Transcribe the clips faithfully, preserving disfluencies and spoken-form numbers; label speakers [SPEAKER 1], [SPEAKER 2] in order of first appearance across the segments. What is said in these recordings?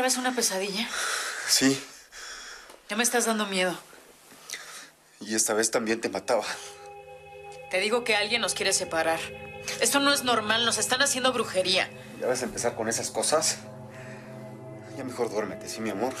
[SPEAKER 1] otra vez una pesadilla?
[SPEAKER 2] Sí.
[SPEAKER 1] Ya me estás dando miedo.
[SPEAKER 2] Y esta vez también te mataba.
[SPEAKER 1] Te digo que alguien nos quiere separar. Esto no es normal, nos están haciendo brujería.
[SPEAKER 2] ¿Ya vas a empezar con esas cosas? Ya mejor duérmete, ¿sí, mi amor?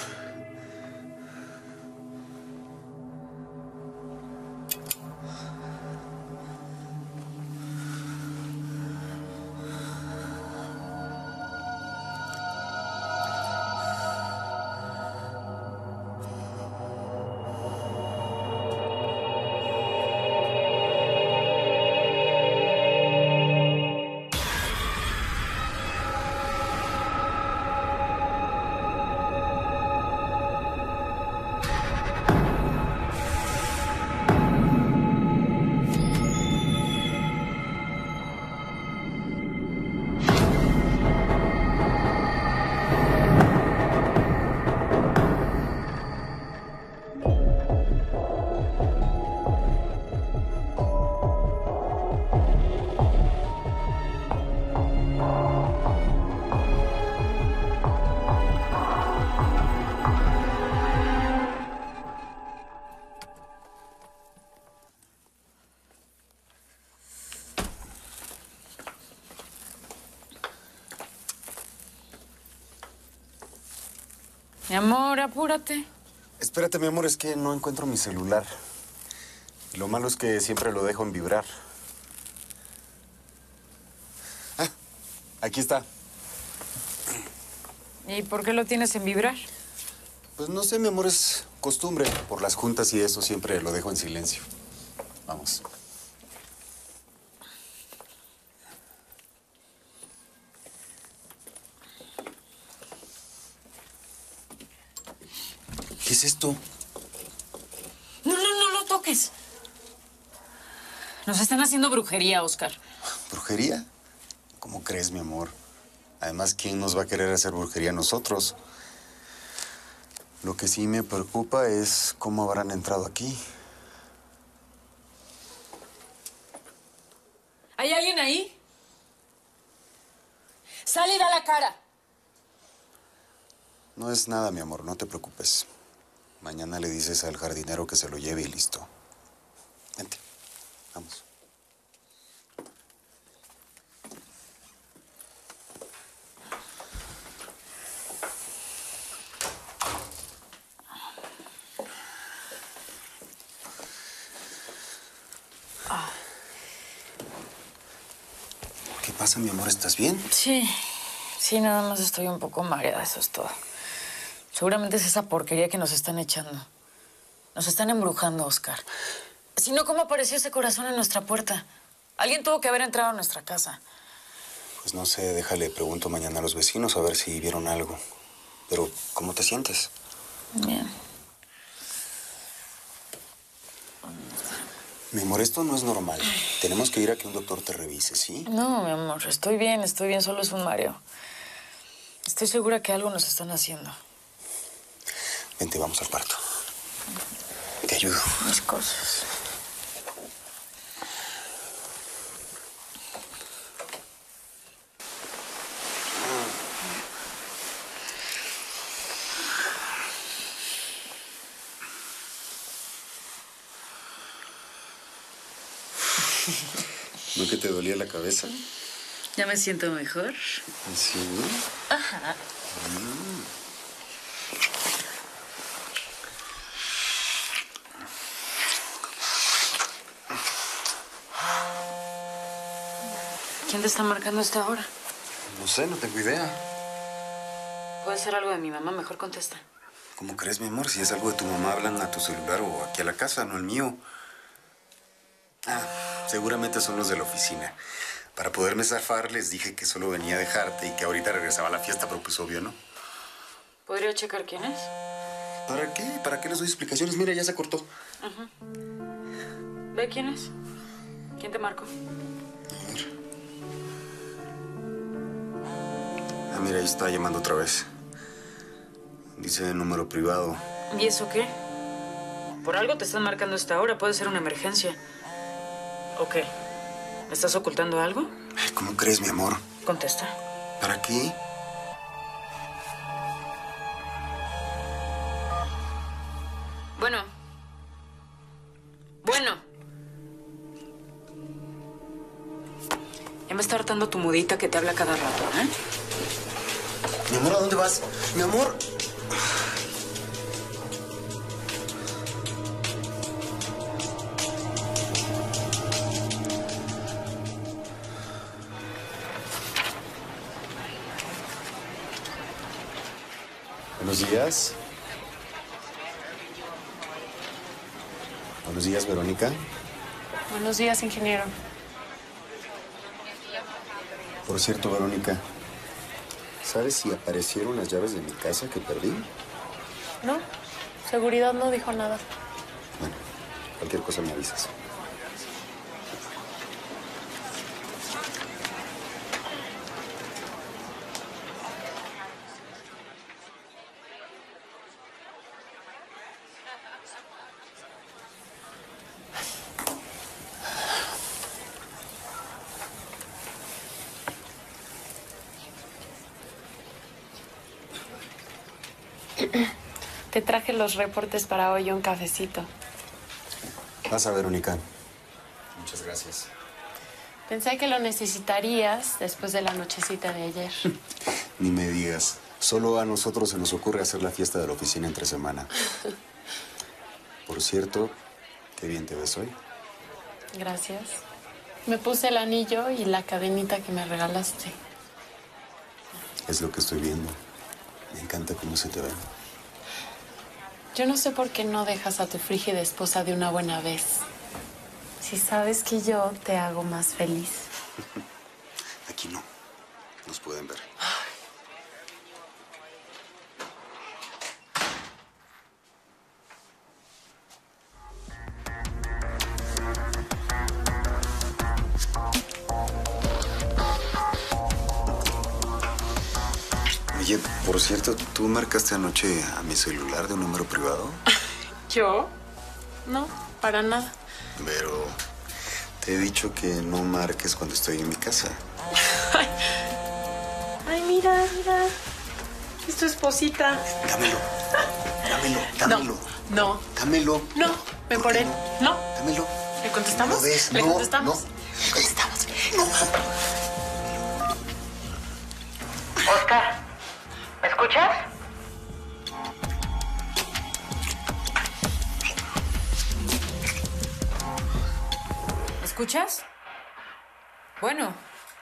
[SPEAKER 1] Mi amor, apúrate.
[SPEAKER 2] Espérate, mi amor, es que no encuentro mi celular. Y lo malo es que siempre lo dejo en vibrar. Ah, aquí está.
[SPEAKER 1] ¿Y por qué lo tienes en vibrar?
[SPEAKER 2] Pues no sé, mi amor, es costumbre. Por las juntas y eso siempre lo dejo en silencio. Vamos. ¿Qué es esto?
[SPEAKER 1] No, no, no lo toques. Nos están haciendo brujería, Oscar.
[SPEAKER 2] ¿Brujería? ¿Cómo crees, mi amor? Además, ¿quién nos va a querer hacer brujería a nosotros? Lo que sí me preocupa es cómo habrán entrado aquí.
[SPEAKER 1] ¿Hay alguien ahí? Sal y da la cara.
[SPEAKER 2] No es nada, mi amor, no te preocupes. Mañana le dices al jardinero que se lo lleve y listo. Vente, vamos. ¿Qué pasa, mi amor? ¿Estás bien?
[SPEAKER 1] Sí, sí, nada más estoy un poco mareada, eso es todo. Seguramente es esa porquería que nos están echando. Nos están embrujando, Oscar. Si no, ¿cómo apareció ese corazón en nuestra puerta? Alguien tuvo que haber entrado a nuestra casa.
[SPEAKER 2] Pues no sé, déjale, pregunto mañana a los vecinos a ver si vieron algo. Pero, ¿cómo te sientes?
[SPEAKER 1] Bien.
[SPEAKER 2] Mi amor, esto no es normal. Tenemos que ir a que un doctor te revise, ¿sí?
[SPEAKER 1] No, mi amor, estoy bien, estoy bien, solo es un mareo. Estoy segura que algo nos están haciendo.
[SPEAKER 2] Vente, vamos al cuarto. Te ayudo.
[SPEAKER 1] Mis cosas.
[SPEAKER 2] ¿No que te dolía la cabeza?
[SPEAKER 1] Ya me siento mejor.
[SPEAKER 2] Sí.
[SPEAKER 1] Ajá.
[SPEAKER 2] Mm.
[SPEAKER 1] ¿Quién te está marcando a esta hora?
[SPEAKER 2] No sé, no tengo idea.
[SPEAKER 1] Puede ser algo de mi mamá, mejor contesta.
[SPEAKER 2] ¿Cómo crees, mi amor? Si es algo de tu mamá, hablan a tu celular o aquí a la casa, no el mío. Ah, seguramente son los de la oficina. Para poderme zafar, les dije que solo venía a dejarte y que ahorita regresaba a la fiesta, pero pues obvio, ¿no?
[SPEAKER 1] ¿Podría checar quién es?
[SPEAKER 2] ¿Para qué? ¿Para qué les doy explicaciones? Mira, ya se cortó.
[SPEAKER 1] Ajá. ¿Ve quién es? ¿Quién te marcó?
[SPEAKER 2] A ver. Ah, mira, ahí está llamando otra vez. Dice número privado.
[SPEAKER 1] ¿Y eso qué? Por algo te están marcando a esta hora. Puede ser una emergencia. ¿O qué? ¿Me estás ocultando algo?
[SPEAKER 2] ¿Cómo crees, mi amor?
[SPEAKER 1] Contesta.
[SPEAKER 2] ¿Para qué?
[SPEAKER 3] me está hartando tu mudita que te habla cada rato, ¿eh?
[SPEAKER 2] Mi amor, ¿a dónde vas? Mi amor. Buenos días. Buenos días, Verónica.
[SPEAKER 4] Buenos días, ingeniero.
[SPEAKER 2] Por cierto, Verónica, ¿sabes si aparecieron las llaves de mi casa que perdí?
[SPEAKER 4] No, seguridad no dijo nada.
[SPEAKER 2] Bueno, cualquier cosa me avisas.
[SPEAKER 4] Te traje los reportes para hoy, un cafecito.
[SPEAKER 2] Pasa, Verónica. Muchas gracias.
[SPEAKER 4] Pensé que lo necesitarías después de la nochecita de ayer.
[SPEAKER 2] Ni me digas. Solo a nosotros se nos ocurre hacer la fiesta de la oficina entre semana. Por cierto, qué bien te ves hoy.
[SPEAKER 4] Gracias. Me puse el anillo y la cadenita que me regalaste.
[SPEAKER 2] Es lo que estoy viendo. Me encanta cómo se te ve.
[SPEAKER 4] Yo no sé por qué no dejas a tu frígida esposa de una buena vez. Si sabes que yo te hago más feliz.
[SPEAKER 2] Aquí no. Nos pueden ver. Oye, por cierto, ¿tú marcaste anoche a mi celular de un número privado?
[SPEAKER 4] ¿Yo? No, para nada.
[SPEAKER 2] Pero te he dicho que no marques cuando estoy en mi casa.
[SPEAKER 4] Ay, Ay mira, mira. Es tu esposita.
[SPEAKER 2] Dámelo. Dámelo, dámelo.
[SPEAKER 4] No, no.
[SPEAKER 2] Dámelo.
[SPEAKER 4] No, ven por él. No.
[SPEAKER 2] Dámelo.
[SPEAKER 4] ¿Le contestamos?
[SPEAKER 2] ¿No ves?
[SPEAKER 4] ¿Le
[SPEAKER 2] No,
[SPEAKER 4] contestamos?
[SPEAKER 2] no.
[SPEAKER 4] ¿Le contestamos?
[SPEAKER 2] No.
[SPEAKER 5] Oscar, ¿me escuchas?
[SPEAKER 3] ¿Me escuchas? Bueno.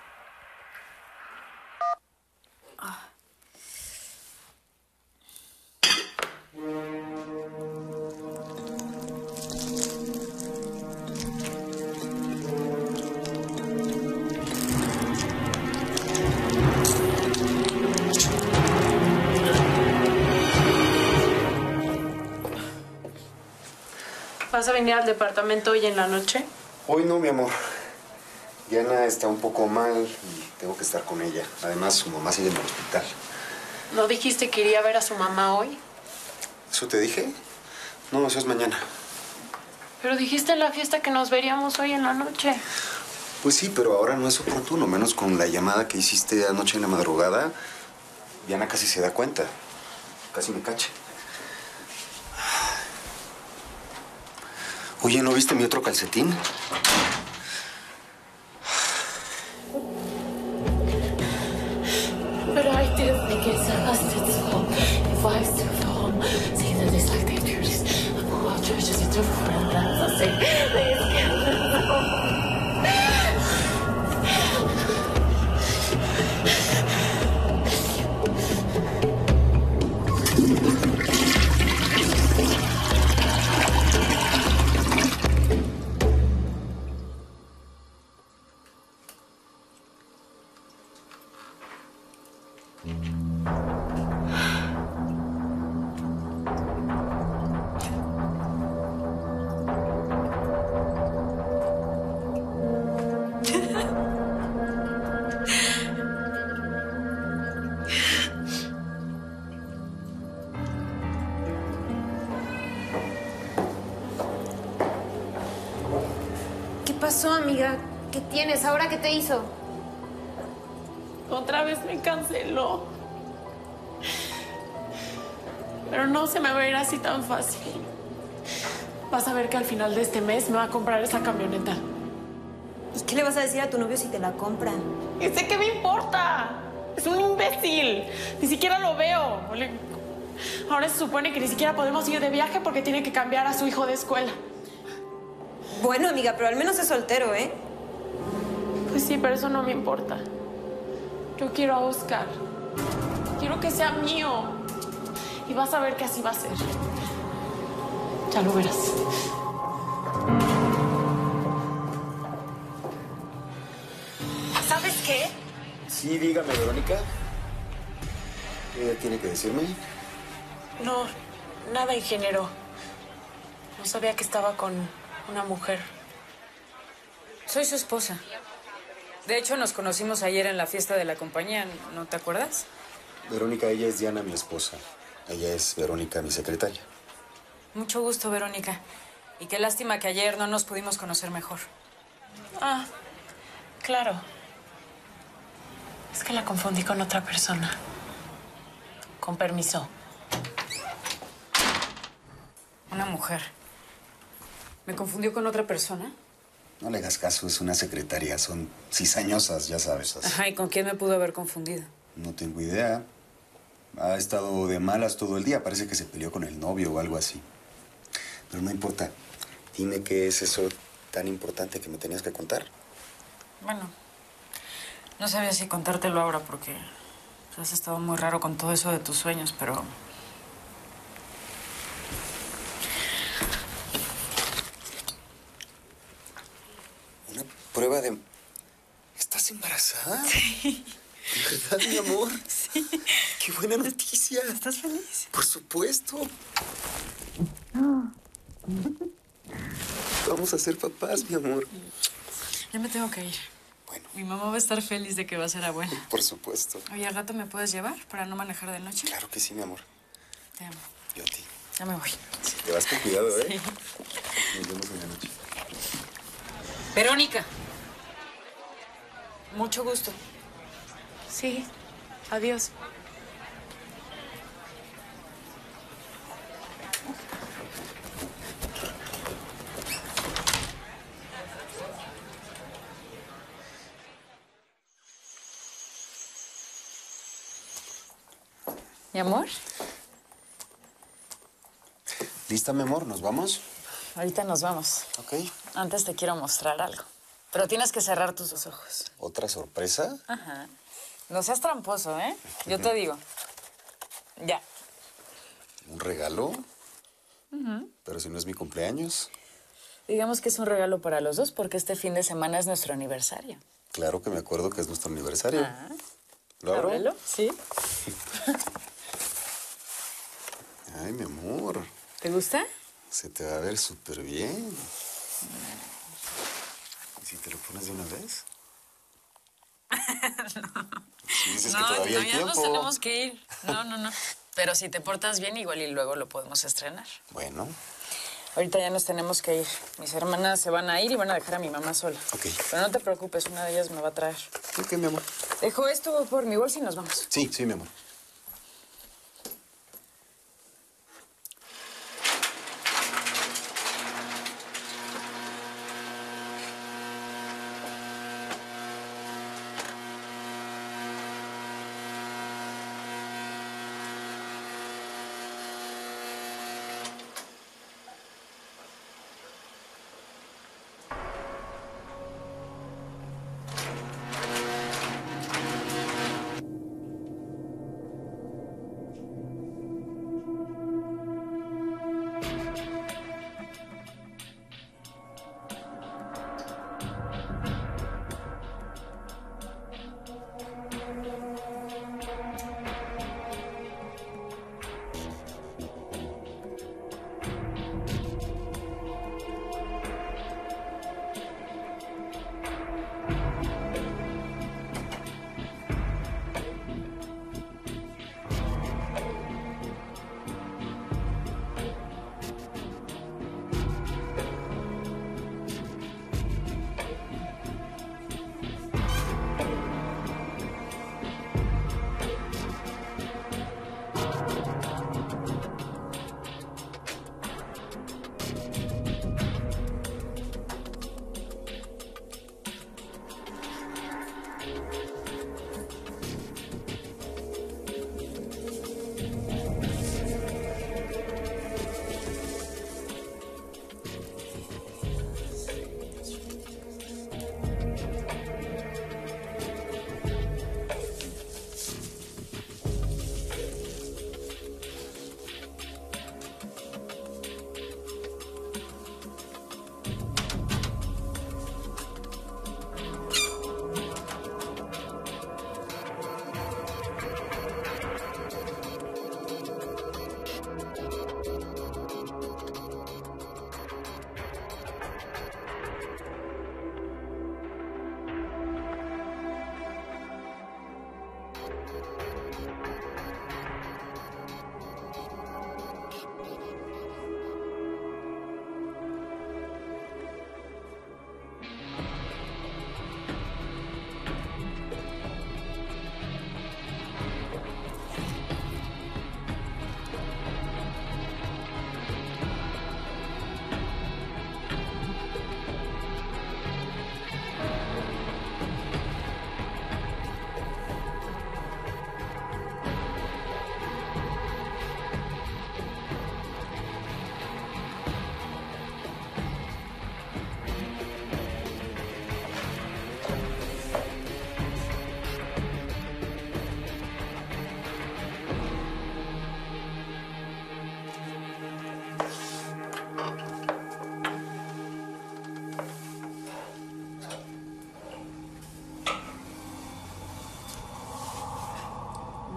[SPEAKER 4] ¿Vas a venir al departamento hoy en la noche?
[SPEAKER 2] Hoy no, mi amor. Diana está un poco mal y tengo que estar con ella. Además, su mamá sigue en el hospital.
[SPEAKER 4] ¿No dijiste que iría a ver a su mamá hoy?
[SPEAKER 2] ¿Eso te dije? No, eso es mañana.
[SPEAKER 4] Pero dijiste en la fiesta que nos veríamos hoy en la noche.
[SPEAKER 2] Pues sí, pero ahora no es oportuno, menos con la llamada que hiciste anoche en la madrugada. Diana casi se da cuenta. Casi me cacha. Oye, ¿no viste mi otro calcetín?
[SPEAKER 6] Pero I didn't think it's us, it's home. If I still home, see that it's like they do this. I'm all churches into I say,
[SPEAKER 7] ¿Qué pasó, amiga? ¿Qué tienes? ¿Ahora qué te hizo?
[SPEAKER 4] Otra vez me canceló. Pero no se me va a ir así tan fácil. Vas a ver que al final de este mes me va a comprar esa camioneta.
[SPEAKER 8] ¿Y qué le vas a decir a tu novio si te la compra?
[SPEAKER 4] ¿Y sé qué me importa? Es un imbécil. Ni siquiera lo veo. Ahora se supone que ni siquiera podemos ir de viaje porque tiene que cambiar a su hijo de escuela.
[SPEAKER 8] Bueno, amiga, pero al menos es soltero, ¿eh?
[SPEAKER 4] Pues sí, pero eso no me importa. Yo quiero a Oscar. Quiero que sea mío. Y vas a ver que así va a ser. Ya lo verás. ¿Sabes qué?
[SPEAKER 2] Sí, dígame, Verónica. ¿Qué tiene que decirme?
[SPEAKER 4] No, nada, ingeniero. No sabía que estaba con una mujer.
[SPEAKER 1] Soy su esposa. De hecho, nos conocimos ayer en la fiesta de la compañía, ¿no te acuerdas?
[SPEAKER 2] Verónica, ella es Diana, mi esposa. Ella es Verónica, mi secretaria.
[SPEAKER 1] Mucho gusto, Verónica. Y qué lástima que ayer no nos pudimos conocer mejor.
[SPEAKER 4] Ah, claro. Es que la confundí con otra persona. Con permiso.
[SPEAKER 1] Una mujer. ¿Me confundió con otra persona?
[SPEAKER 2] No le hagas caso, es una secretaria. Son cizañosas, ya sabes.
[SPEAKER 1] Ajá, ¿y con quién me pudo haber confundido?
[SPEAKER 2] No tengo idea. Ha estado de malas todo el día. Parece que se peleó con el novio o algo así. Pero no importa. Dime qué es eso tan importante que me tenías que contar.
[SPEAKER 1] Bueno, no sabía si contártelo ahora porque has estado muy raro con todo eso de tus sueños, pero...
[SPEAKER 2] Una prueba de... ¿Estás embarazada? Sí. ¿De verdad, mi amor?
[SPEAKER 1] Sí.
[SPEAKER 2] ¡Qué buena noticia!
[SPEAKER 1] ¿Estás feliz?
[SPEAKER 2] Por supuesto. Vamos a ser papás, mi amor.
[SPEAKER 1] Ya me tengo que ir.
[SPEAKER 2] Bueno.
[SPEAKER 1] Mi mamá va a estar feliz de que va a ser abuela.
[SPEAKER 2] Por supuesto.
[SPEAKER 1] Oye, ¿al rato me puedes llevar para no manejar de noche?
[SPEAKER 2] Claro que sí, mi amor.
[SPEAKER 1] Te amo.
[SPEAKER 2] Yo a ti.
[SPEAKER 1] Ya me voy.
[SPEAKER 2] Sí, te vas con cuidado, ¿eh?
[SPEAKER 1] Sí.
[SPEAKER 2] Nos vemos en la noche.
[SPEAKER 1] Verónica. Mucho gusto.
[SPEAKER 4] Sí. Adiós.
[SPEAKER 1] ¿Mi amor?
[SPEAKER 2] ¿Lista, mi amor? ¿Nos vamos?
[SPEAKER 1] Ahorita nos vamos.
[SPEAKER 2] Ok.
[SPEAKER 1] Antes te quiero mostrar algo. Pero tienes que cerrar tus ojos.
[SPEAKER 2] ¿Otra sorpresa?
[SPEAKER 1] Ajá. No seas tramposo, ¿eh? Yo te digo. Ya.
[SPEAKER 2] ¿Un regalo? Pero si no es mi cumpleaños.
[SPEAKER 1] Digamos que es un regalo para los dos porque este fin de semana es nuestro aniversario.
[SPEAKER 2] Claro que me acuerdo que es nuestro aniversario.
[SPEAKER 1] Ah.
[SPEAKER 2] ¿Lo abro?
[SPEAKER 1] ¿Ábrelo? Sí.
[SPEAKER 2] Ay, mi amor.
[SPEAKER 1] ¿Te gusta?
[SPEAKER 2] Se te va a ver súper bien. ¿Y si te lo pones de una vez? No. Si dices
[SPEAKER 1] No,
[SPEAKER 2] que todavía
[SPEAKER 1] no,
[SPEAKER 2] hay
[SPEAKER 1] ya
[SPEAKER 2] tiempo.
[SPEAKER 1] nos tenemos que ir. No, no, no. Pero si te portas bien, igual y luego lo podemos estrenar.
[SPEAKER 2] Bueno.
[SPEAKER 1] Ahorita ya nos tenemos que ir. Mis hermanas se van a ir y van a dejar a mi mamá sola.
[SPEAKER 2] Ok.
[SPEAKER 1] Pero no te preocupes, una de ellas me va a traer.
[SPEAKER 2] Ok, mi amor.
[SPEAKER 1] Dejo esto por mi bolsa y nos vamos.
[SPEAKER 2] Sí, sí, mi amor.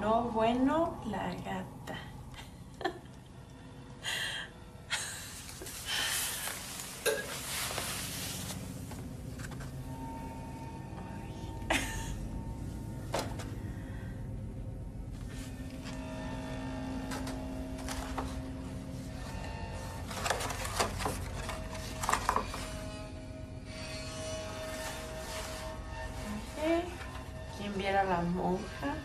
[SPEAKER 4] No, bueno, la gata. ¿Quién viera a la monja?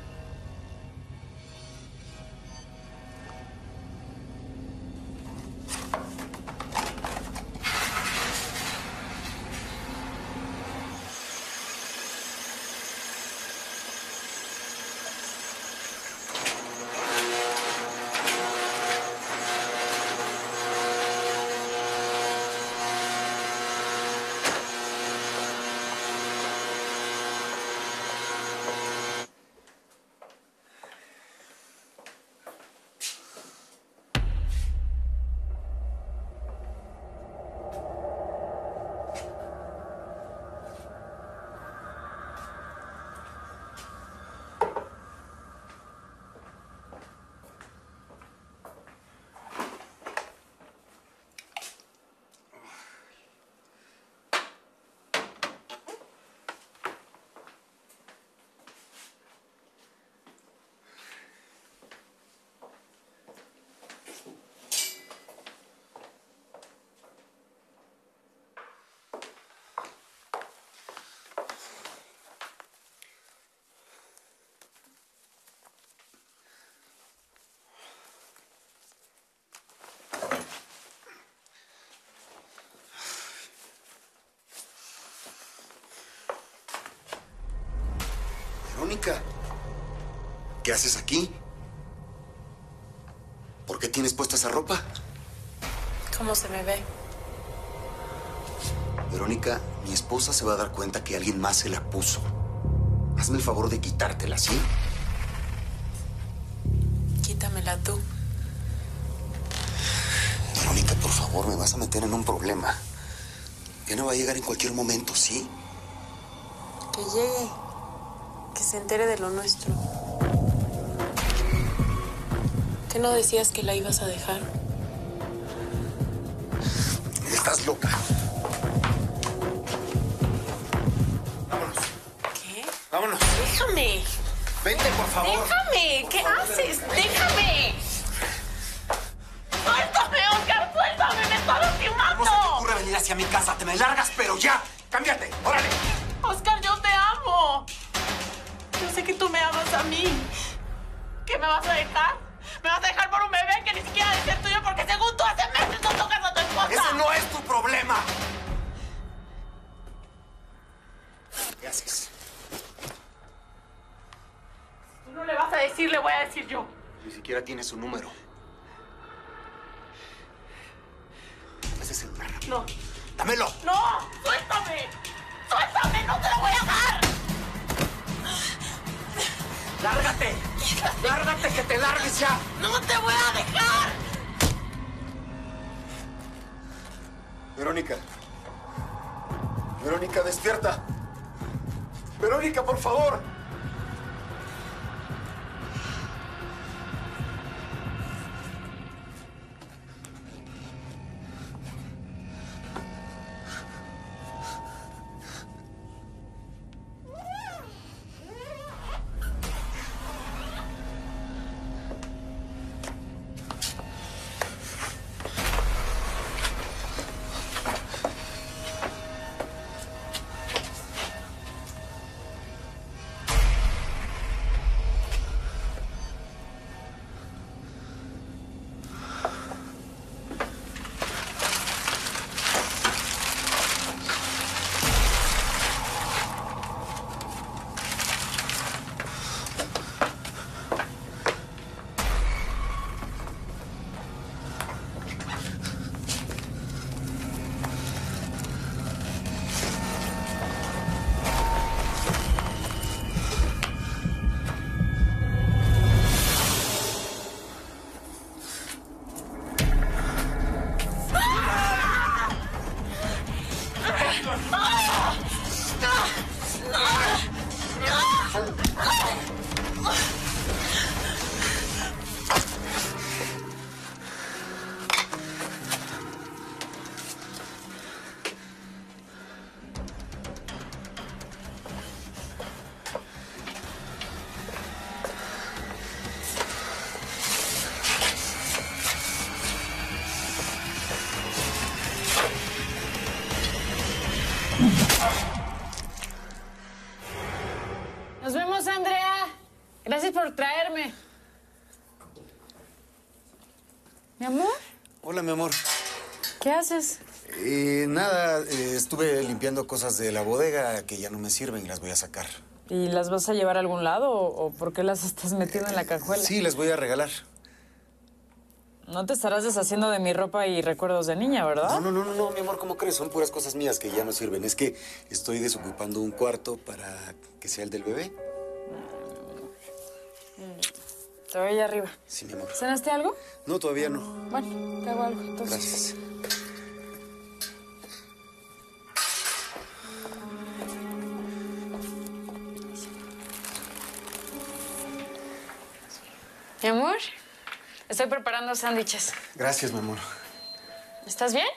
[SPEAKER 2] Verónica, ¿qué haces aquí? ¿Por qué tienes puesta esa ropa?
[SPEAKER 4] ¿Cómo se me ve?
[SPEAKER 2] Verónica, mi esposa se va a dar cuenta que alguien más se la puso. Hazme el favor de quitártela, ¿sí?
[SPEAKER 4] Quítamela tú.
[SPEAKER 2] Verónica, por favor, me vas a meter en un problema. Ya no va a llegar en cualquier momento, ¿sí?
[SPEAKER 4] Que llegue. Que se entere de lo nuestro. ¿Qué no decías que la ibas a dejar?
[SPEAKER 2] Estás loca.
[SPEAKER 4] Vámonos. ¿Qué?
[SPEAKER 2] Vámonos.
[SPEAKER 4] Déjame.
[SPEAKER 2] Vente, por favor.
[SPEAKER 4] Déjame. ¿Qué haces? Déjame.
[SPEAKER 6] ¡Suéltame, Oscar! ¡Suéltame! ¡Me estás lastimando!
[SPEAKER 2] ¿Cómo se te ocurre venir hacia mi casa? ¡Te me largas, pero ya! ¡Cámbiate! ¡Órale!
[SPEAKER 6] Oscar, yo te amo. Yo sé que tú me amas a mí. ¿Qué me vas a dejar? ¿Me vas a dejar por un bebé que ni siquiera debe ser tuyo porque según tú hace meses no tocas a tu esposa?
[SPEAKER 2] ¡Ese no es tu problema! ¿Qué haces?
[SPEAKER 6] Tú no le vas a decir, le voy a decir yo.
[SPEAKER 2] Ni siquiera tienes su número. Ese celular.
[SPEAKER 6] No.
[SPEAKER 2] ¡Dámelo!
[SPEAKER 6] ¡No! ¡Suéltame! ¡Suéltame! ¡No te lo voy a dar!
[SPEAKER 2] ¡Lárgate! ¡Lárgate, que te largues ya!
[SPEAKER 6] ¡No te voy a dejar!
[SPEAKER 2] Verónica. Verónica, despierta. Verónica, por favor.
[SPEAKER 1] Vamos, Andrea. Gracias por traerme. ¿Mi amor?
[SPEAKER 2] Hola, mi amor.
[SPEAKER 1] ¿Qué haces?
[SPEAKER 2] Eh, nada, eh, estuve limpiando cosas de la bodega que ya no me sirven y las voy a sacar.
[SPEAKER 1] ¿Y las vas a llevar a algún lado o, o por qué las estás metiendo en la cajuela?
[SPEAKER 2] Sí, las voy a regalar.
[SPEAKER 1] No te estarás deshaciendo de mi ropa y recuerdos de niña, ¿verdad?
[SPEAKER 2] No, no, no, no, no, mi amor, ¿cómo crees? Son puras cosas mías que ya no sirven. Es que estoy desocupando un cuarto para que sea el del bebé.
[SPEAKER 1] Te voy allá arriba.
[SPEAKER 2] Sí, mi amor.
[SPEAKER 1] ¿Cenaste algo?
[SPEAKER 2] No, todavía no.
[SPEAKER 1] Bueno, te hago algo, entonces.
[SPEAKER 2] Gracias.
[SPEAKER 1] Mi amor, estoy preparando sándwiches.
[SPEAKER 2] Gracias, mi amor.
[SPEAKER 1] ¿Estás bien?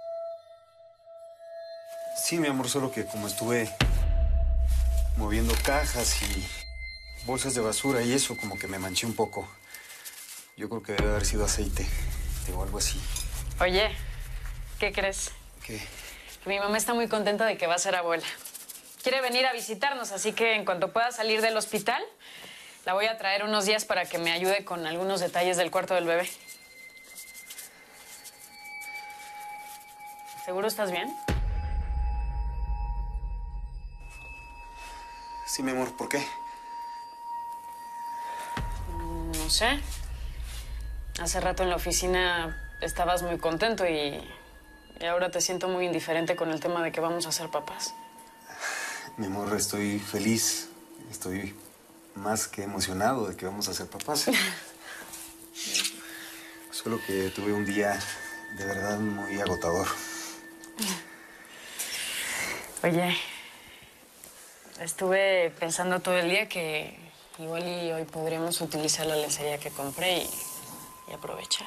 [SPEAKER 2] Sí, mi amor, solo que como estuve moviendo cajas y bolsas de basura y eso, como que me manché un poco. Yo creo que debe haber sido aceite o algo así.
[SPEAKER 1] Oye, ¿qué crees?
[SPEAKER 2] ¿Qué?
[SPEAKER 1] Que mi mamá está muy contenta de que va a ser abuela. Quiere venir a visitarnos, así que en cuanto pueda salir del hospital, la voy a traer unos días para que me ayude con algunos detalles del cuarto del bebé. ¿Seguro estás bien?
[SPEAKER 2] Sí, mi amor, ¿por qué?
[SPEAKER 1] No sé. Hace rato en la oficina estabas muy contento y, y ahora te siento muy indiferente con el tema de que vamos a ser papás.
[SPEAKER 2] Mi amor, estoy feliz. Estoy más que emocionado de que vamos a ser papás. Solo que tuve un día de verdad muy agotador.
[SPEAKER 1] Oye, estuve pensando todo el día que igual y hoy podríamos utilizar la lencería que compré y, y aprovechar.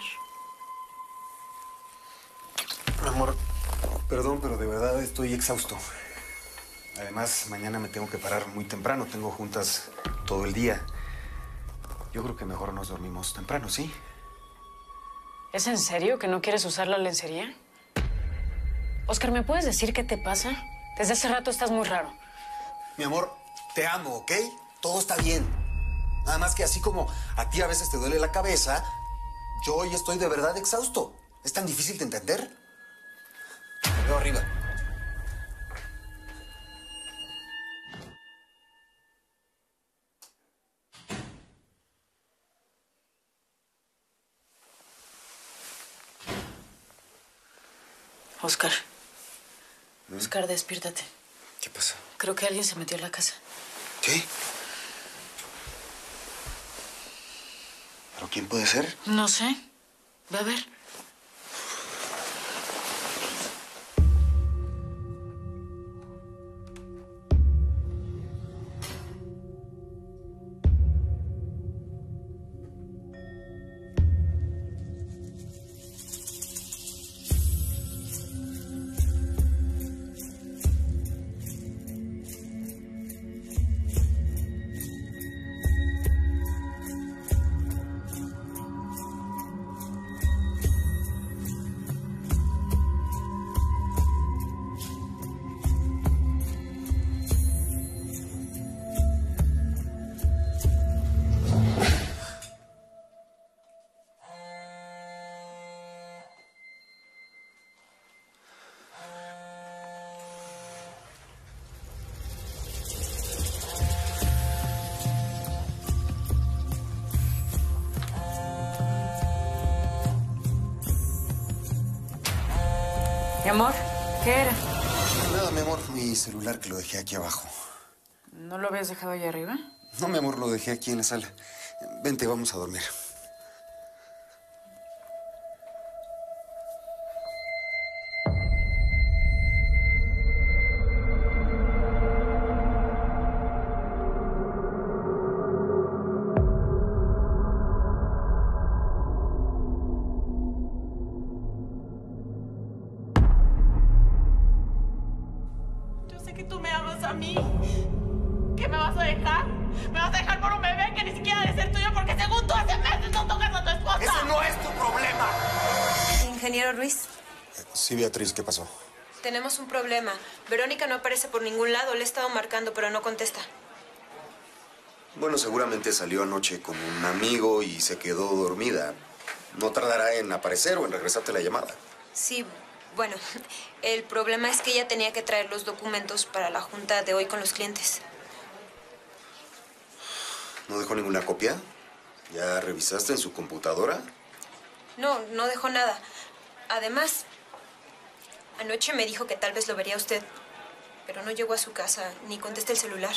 [SPEAKER 2] Mi amor, perdón, pero de verdad estoy exhausto. Además, mañana me tengo que parar muy temprano. Tengo juntas todo el día. Yo creo que mejor nos dormimos temprano, ¿sí?
[SPEAKER 1] ¿Es en serio que no quieres usar la lencería? Oscar, ¿me puedes decir qué te pasa? Desde hace rato estás muy raro.
[SPEAKER 2] Mi amor, te amo, ¿ok? Todo está bien. Nada más que así como a ti a veces te duele la cabeza, yo hoy estoy de verdad exhausto. ¿Es tan difícil de entender? Te veo arriba.
[SPEAKER 1] Oscar. Oscar, despiértate.
[SPEAKER 2] ¿Qué pasa?
[SPEAKER 1] Creo que alguien se metió en la casa.
[SPEAKER 2] ¿Sí? ¿Pero quién puede ser?
[SPEAKER 1] No sé. Ve a ver. Mi amor, ¿qué era?
[SPEAKER 2] Nada, mi amor, mi celular que lo dejé aquí abajo.
[SPEAKER 1] ¿No lo habías dejado ahí arriba?
[SPEAKER 2] No, mi amor, lo dejé aquí en la sala. Vente, vamos a dormir.
[SPEAKER 6] Que tú me amas a mí. ¿Qué me vas a dejar? ¿Me vas a dejar por un bebé que ni siquiera debe ser tuyo porque según tú hace meses no tocas a tu esposa?
[SPEAKER 2] ¡Ese no es tu problema!
[SPEAKER 8] Ingeniero Ruiz,
[SPEAKER 2] Sí, Beatriz, ¿qué pasó?
[SPEAKER 8] tenemos un problema. Verónica no aparece por ningún lado. Le he estado marcando, pero no contesta.
[SPEAKER 2] Bueno, seguramente salió anoche con un amigo y se quedó dormida. No tardará en aparecer o en regresarte la llamada.
[SPEAKER 8] Sí, bueno, el problema es que ella tenía que traer los documentos para la junta de hoy con los clientes.
[SPEAKER 2] ¿No dejó ninguna copia? ¿Ya revisaste en su computadora?
[SPEAKER 8] No, no dejó nada. Además, anoche me dijo que tal vez lo vería usted, pero no llegó a su casa ni contesta el celular.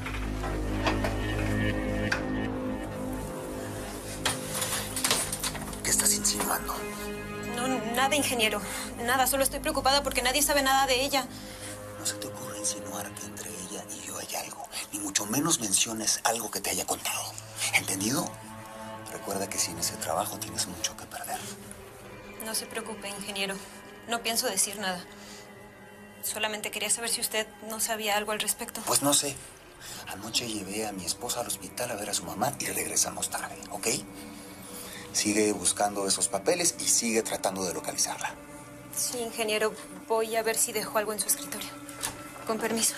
[SPEAKER 2] ¿Qué estás insinuando?
[SPEAKER 8] No, nada, ingeniero. Nada, solo estoy preocupada porque nadie sabe nada de ella.
[SPEAKER 2] No se te ocurre insinuar que entre ella y yo hay algo, ni mucho menos menciones algo que te haya contado. ¿Entendido? Recuerda que sin ese trabajo tienes mucho que perder.
[SPEAKER 8] No se preocupe, ingeniero. No pienso decir nada. Solamente quería saber si usted no sabía algo al respecto.
[SPEAKER 2] Pues no sé. Anoche llevé a mi esposa al hospital a ver a su mamá y regresamos tarde, ¿ok? Sigue buscando esos papeles y sigue tratando de localizarla.
[SPEAKER 8] Sí, ingeniero. Voy a ver si dejó algo en su escritorio. Con permiso.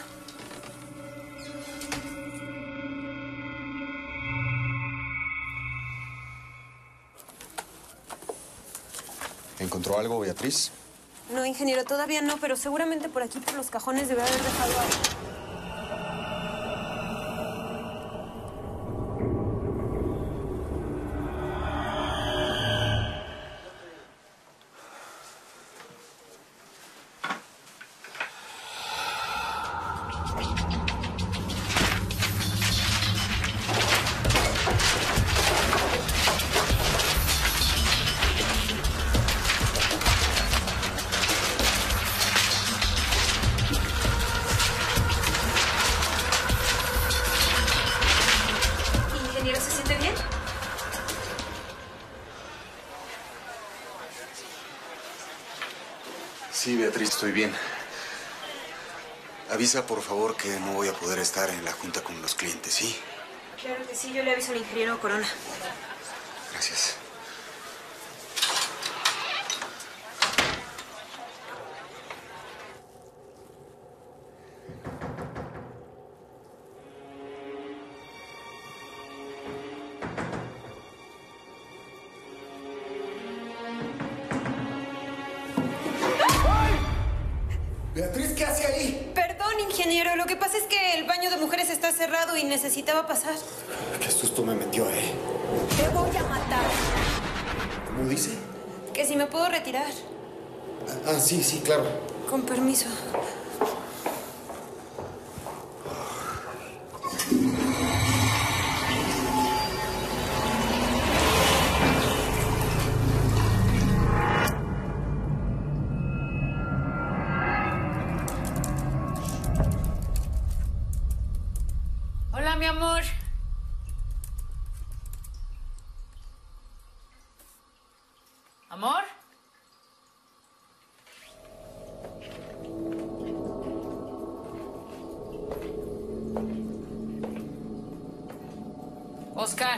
[SPEAKER 2] ¿Encontró algo, Beatriz?
[SPEAKER 8] No, ingeniero, todavía no, pero seguramente por aquí, por los cajones, debe haber dejado algo.
[SPEAKER 2] Sí, Beatriz, estoy bien. Avisa, por favor, que no voy a poder estar en la junta con los clientes, ¿sí?
[SPEAKER 8] Claro que sí, yo le aviso al ingeniero Corona.
[SPEAKER 2] Gracias. Beatriz, ¿qué hace ahí?
[SPEAKER 8] Perdón, ingeniero. Lo que pasa es que el baño de mujeres está cerrado y necesitaba pasar.
[SPEAKER 2] Qué susto me metió, ¿eh?
[SPEAKER 8] Te voy a matar.
[SPEAKER 2] ¿Cómo dice?
[SPEAKER 8] Que si me puedo retirar.
[SPEAKER 2] Ah, ah, sí, sí, claro.
[SPEAKER 8] Con permiso.
[SPEAKER 1] Hola, mi amor. ¿Amor? Oscar.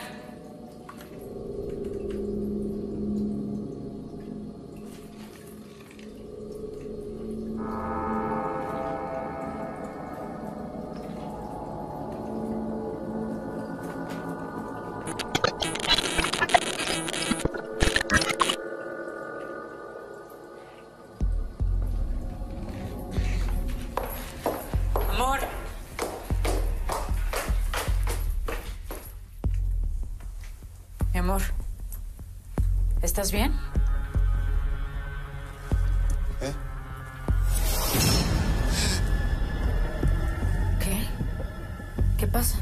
[SPEAKER 1] Amor. Mi amor. ¿Estás bien?
[SPEAKER 2] ¿Eh?
[SPEAKER 1] ¿Qué? ¿Qué pasa?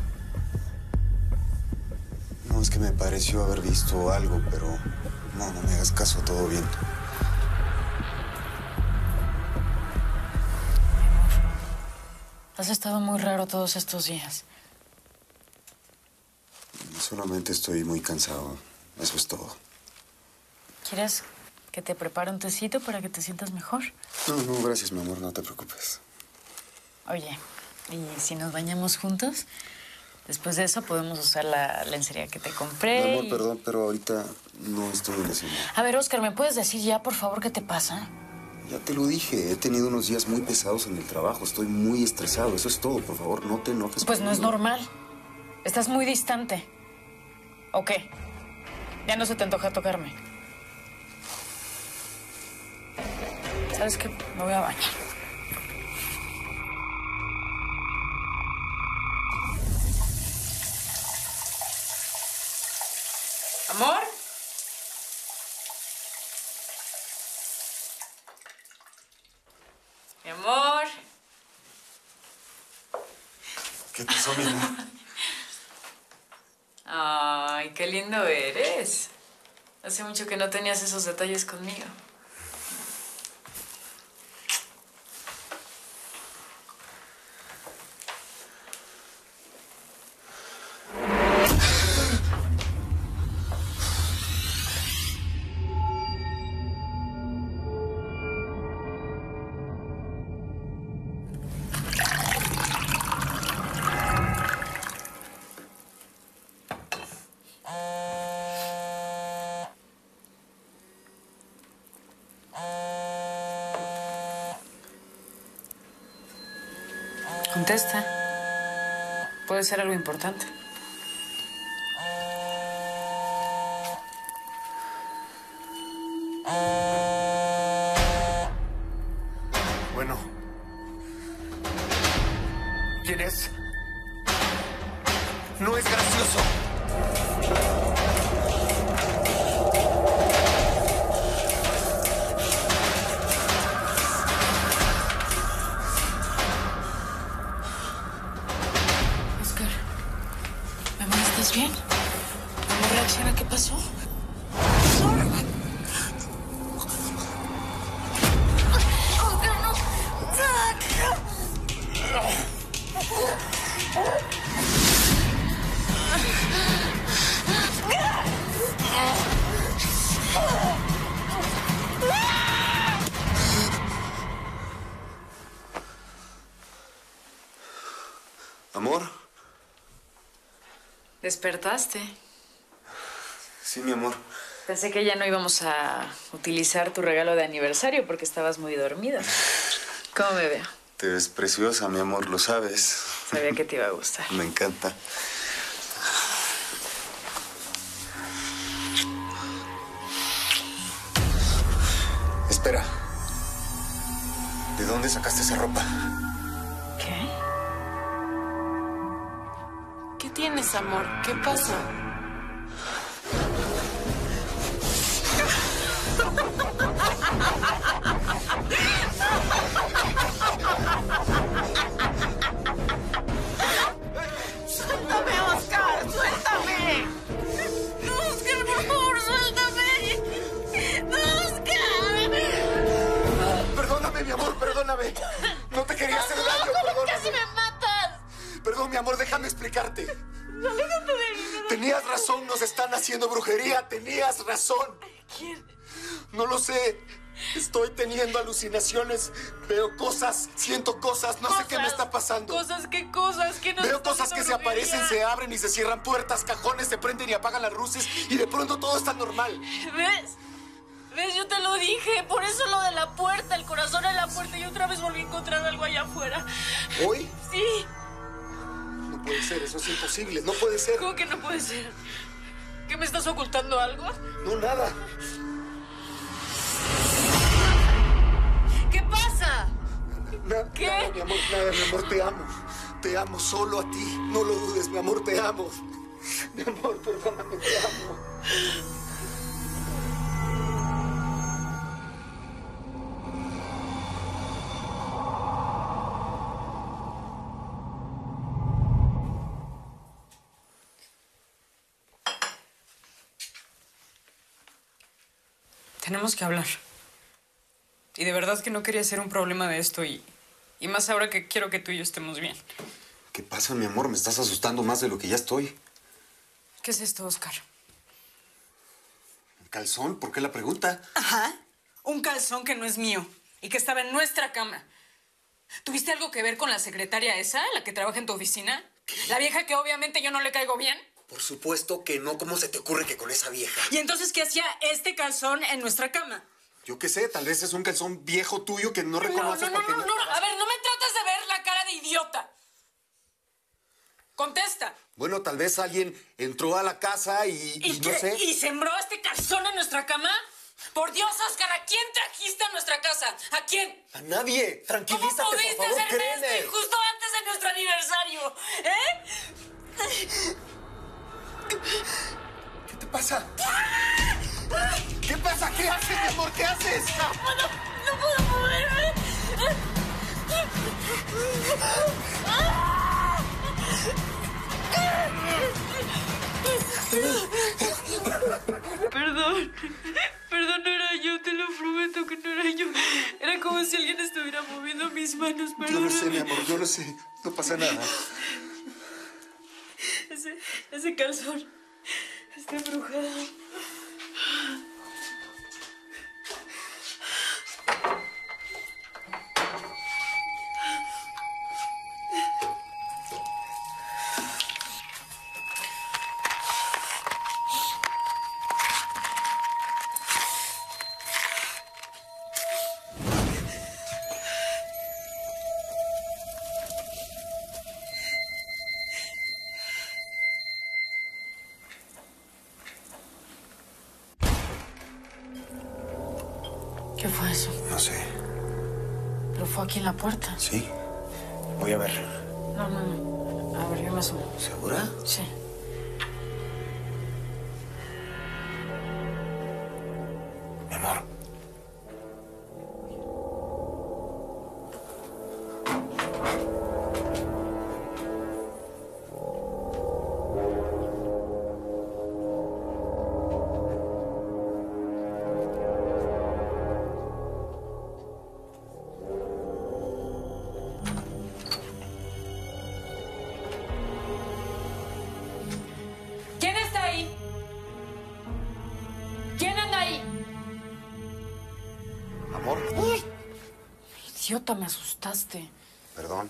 [SPEAKER 2] No, es que me pareció haber visto algo, pero no, no me hagas caso, todo bien.
[SPEAKER 1] Has estado muy raro todos estos días.
[SPEAKER 2] Solamente estoy muy cansado, eso es todo.
[SPEAKER 1] ¿Quieres que te prepare un tecito para que te sientas mejor?
[SPEAKER 2] No, no, gracias, mi amor, no te preocupes.
[SPEAKER 1] Oye, ¿y si nos bañamos juntos? Después de eso podemos usar la lencería que te compré.
[SPEAKER 2] Mi amor,
[SPEAKER 1] y...
[SPEAKER 2] perdón, pero ahorita no estoy en ese modo.
[SPEAKER 1] A ver, Oscar, ¿me puedes decir ya, por favor, qué te pasa?
[SPEAKER 2] Ya te lo dije, he tenido unos días muy pesados en el trabajo, estoy muy estresado, eso es todo, por favor, no te enojes
[SPEAKER 1] Pues no es
[SPEAKER 2] conmigo.
[SPEAKER 1] normal. ¿Estás muy distante? ¿O qué? ¿Ya no se te antoja tocarme? ¿Sabes qué? Me voy a bañar.
[SPEAKER 3] ¿Amor? Mi amor.
[SPEAKER 2] ¿Qué pasó, mi amor?
[SPEAKER 3] Ay, qué lindo eres. Hace mucho que no tenías esos detalles conmigo.
[SPEAKER 1] Contesta. Puede ser algo importante.
[SPEAKER 2] Bueno. ¿Quién es? No es gracioso.
[SPEAKER 1] Oscar, mi amor, ¿estás bien? Mi amor, reacciona, ¿qué pasó? Oscar, no.
[SPEAKER 2] ¿Amor?
[SPEAKER 3] ¿Despertaste?
[SPEAKER 2] Sí, mi amor.
[SPEAKER 3] Pensé que ya no íbamos a utilizar tu regalo de aniversario porque estabas muy dormida. ¿Cómo me veo?
[SPEAKER 2] Te ves preciosa, mi amor, lo sabes.
[SPEAKER 3] Sabía que te iba a gustar.
[SPEAKER 2] Me encanta. Espera. ¿De dónde sacaste esa ropa?
[SPEAKER 3] ¿Qué?
[SPEAKER 4] ¿Qué tienes, amor? ¿Qué pasa?
[SPEAKER 6] ¡Suéltame, Oscar! ¡Suéltame! ¡No, Oscar, por favor, suéltame! ¡No, Oscar!
[SPEAKER 2] Perdóname, mi amor, perdóname. No te quería hacer daño, perdóname.
[SPEAKER 6] ¡Casi me matas!
[SPEAKER 2] Perdón, mi amor, déjame explicarte.
[SPEAKER 6] ¡Aléjate de mí!
[SPEAKER 2] Tenías razón, nos están haciendo brujería. Tenías razón.
[SPEAKER 6] ¿Quién?
[SPEAKER 2] No lo sé. Estoy teniendo alucinaciones. Veo cosas, siento cosas. No sé qué me está pasando.
[SPEAKER 6] ¿Cosas? ¿Qué cosas? ¿Qué nos
[SPEAKER 2] Veo
[SPEAKER 6] está
[SPEAKER 2] cosas que se
[SPEAKER 6] haciendo
[SPEAKER 2] aparecen,
[SPEAKER 6] brujería?
[SPEAKER 2] se abren y se cierran puertas, cajones, se prenden y apagan las luces y de pronto todo está normal.
[SPEAKER 6] ¿Ves? ¿Ves? Yo te lo dije. Por eso lo de la puerta, el corazón en la puerta. Y otra vez volví a encontrar algo allá afuera.
[SPEAKER 2] ¿Hoy?
[SPEAKER 6] Sí.
[SPEAKER 2] No puede ser, eso es imposible, no puede ser.
[SPEAKER 6] ¿Cómo que no puede ser? ¿Qué me estás ocultando algo?
[SPEAKER 2] No, nada.
[SPEAKER 6] ¿Qué pasa?
[SPEAKER 2] Nada,
[SPEAKER 6] ¿Qué?
[SPEAKER 2] nada, mi amor, nada, mi amor, te amo. Te amo solo a ti. No lo dudes, mi amor, te amo. Mi amor, perdóname, te amo.
[SPEAKER 3] Tenemos que hablar. Y de verdad que no quería hacer un problema de esto y, y más ahora que quiero que tú y yo estemos bien.
[SPEAKER 2] ¿Qué pasa, mi amor? Me estás asustando más de lo que ya estoy.
[SPEAKER 3] ¿Qué es esto, Oscar?
[SPEAKER 2] ¿Un calzón? ¿Por qué la pregunta?
[SPEAKER 3] Ajá. Un calzón que no es mío y que estaba en nuestra cama. ¿Tuviste algo que ver con la secretaria esa, la que trabaja en tu oficina? ¿Qué? La vieja que obviamente yo no le caigo bien.
[SPEAKER 2] Por supuesto que no. ¿Cómo se te ocurre que con esa vieja?
[SPEAKER 3] ¿Y entonces qué hacía este calzón en nuestra cama?
[SPEAKER 2] Yo qué sé, tal vez es un calzón viejo tuyo que no reconoces
[SPEAKER 3] No, no, no,
[SPEAKER 2] porque
[SPEAKER 3] no, no. A ver, no me trates de ver la cara de idiota. ¡Contesta!
[SPEAKER 2] Bueno, tal vez alguien entró a la casa y, y,
[SPEAKER 3] ¿Y
[SPEAKER 2] no
[SPEAKER 3] qué?
[SPEAKER 2] sé.
[SPEAKER 3] ¿Y sembró este calzón en nuestra cama? Por Dios, Oscar, ¿a quién trajiste a nuestra casa? ¿A quién?
[SPEAKER 2] A nadie. Tranquilízate,
[SPEAKER 3] ¿Cómo pudiste
[SPEAKER 2] por favor,
[SPEAKER 3] hacerme esto
[SPEAKER 2] créeme.
[SPEAKER 3] y justo antes de nuestro aniversario? ¿Eh?
[SPEAKER 2] ¿Qué te pasa? ¿Qué pasa? ¿Qué haces, mi amor? ¿Qué haces?
[SPEAKER 3] No puedo, no puedo moverme. Perdón, perdón, no era yo, te lo prometo que no era yo. Era como si alguien estuviera moviendo mis manos,
[SPEAKER 2] Yo
[SPEAKER 3] perdón.
[SPEAKER 2] lo sé, mi amor, yo lo sé. No pasa nada.
[SPEAKER 3] Ese, ese calzón está embrujado.
[SPEAKER 1] ¿Qué fue eso?
[SPEAKER 2] No sé.
[SPEAKER 1] Pero fue aquí en la puerta.
[SPEAKER 2] ¿Sí? Voy a ver.
[SPEAKER 1] No, no, no. A ver, yo me asomo.
[SPEAKER 2] ¿Segura?
[SPEAKER 1] Sí.
[SPEAKER 2] Mi amor.
[SPEAKER 3] ¿Quién está ahí? ¿Quién anda ahí?
[SPEAKER 2] Amor.
[SPEAKER 1] Idiota, me asustaste.
[SPEAKER 2] Perdón.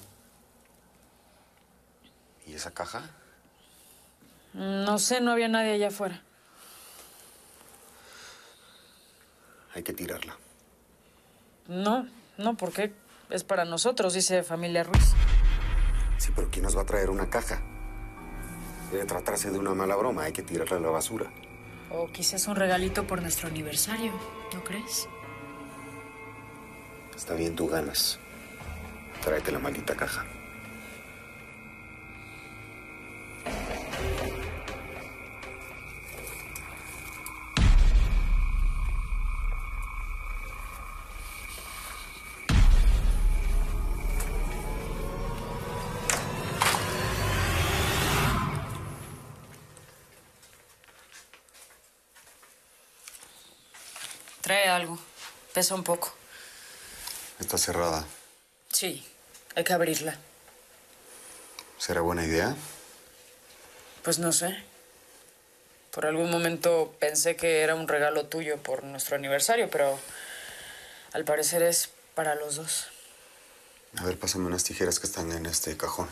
[SPEAKER 2] ¿Y esa caja?
[SPEAKER 1] No sé, no había nadie allá afuera.
[SPEAKER 2] Hay que tirarla.
[SPEAKER 1] No, no, ¿por qué? Es para nosotros, dice Familia Ruiz.
[SPEAKER 2] Sí, pero ¿quién nos va a traer una caja? Debe tratarse de una mala broma. Hay que tirarla a la basura.
[SPEAKER 1] O quizás un regalito por nuestro aniversario, ¿no crees?
[SPEAKER 2] Está bien, tú ganas. Tráete la maldita caja.
[SPEAKER 1] Trae algo. Pesa un poco.
[SPEAKER 2] Está cerrada.
[SPEAKER 1] Sí, hay que abrirla.
[SPEAKER 2] ¿Será buena idea?
[SPEAKER 1] Pues no sé. Por algún momento pensé que era un regalo tuyo por nuestro aniversario, pero al parecer es para los dos.
[SPEAKER 2] A ver, pásame unas tijeras que están en este cajón.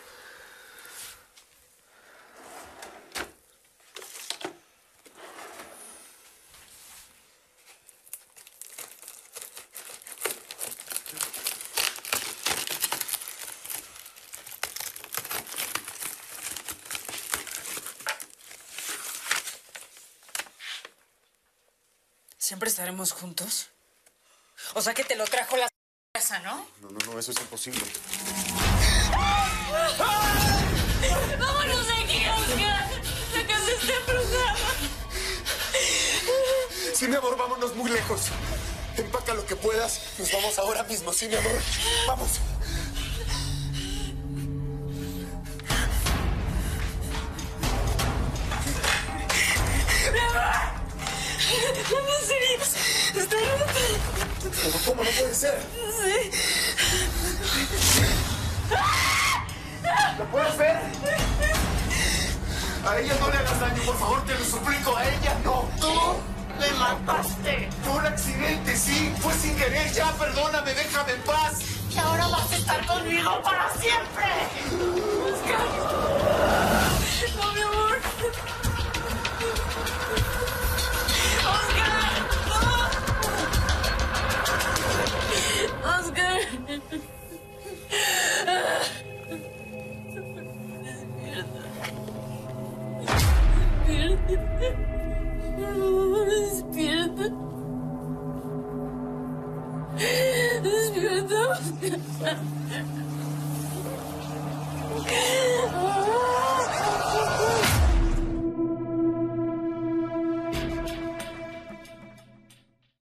[SPEAKER 1] ¿Siempre estaremos juntos? O sea que te lo trajo la casa, ¿no?
[SPEAKER 2] No, no, no, eso es imposible.
[SPEAKER 3] ¡Vámonos de aquí, Oscar! ¡La casa está embrujada!
[SPEAKER 2] Sí, mi amor, vámonos muy lejos. Empaca lo que puedas. Nos vamos ahora mismo, sí, mi amor. Vamos.
[SPEAKER 3] ¡Vamos, serios! ¡Está rota!
[SPEAKER 2] Pero ¿cómo no puede ser?
[SPEAKER 3] Sí.
[SPEAKER 2] ¿Lo puedes ver? A ella no le hagas daño, por favor, te lo suplico. A ella no.
[SPEAKER 6] Tú me mataste.
[SPEAKER 2] Fue un accidente, sí. Fue sin querer. Ya, perdóname, déjame en paz.
[SPEAKER 6] Y ahora vas a estar conmigo para siempre.
[SPEAKER 3] Oscar. No, mi amor. Oscar. No. Oscar.
[SPEAKER 1] Despierta. Despierta.